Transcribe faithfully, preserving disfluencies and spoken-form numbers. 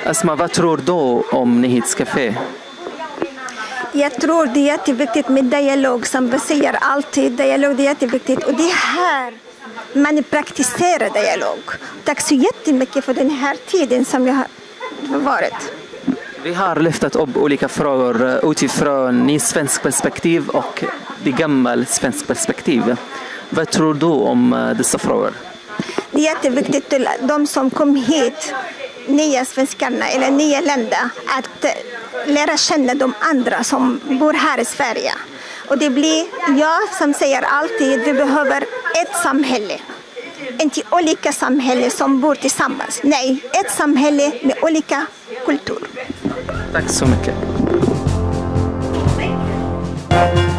Asma, vad tror du om Nyhetscafé? Jag tror det är jätteviktigt med dialog, som vi säger alltid. Dialog det är jätteviktigt, och det är här man praktiserar dialog. Tack så jättemycket för den här tiden som jag har varit. Vi har lyftat upp olika frågor utifrån ny svensk perspektiv och det gamla svensk perspektiv. Vad tror du om dessa frågor? Det är jätteviktigt till de som kom hit, nya svenskarna eller nya länder, att lära känna de andra som bor här i Sverige. Och det blir jag som säger alltid, vi behöver ett samhälle. Inte olika samhällen som bor tillsammans. Nej, ett samhälle med olika kultur. Tack så mycket.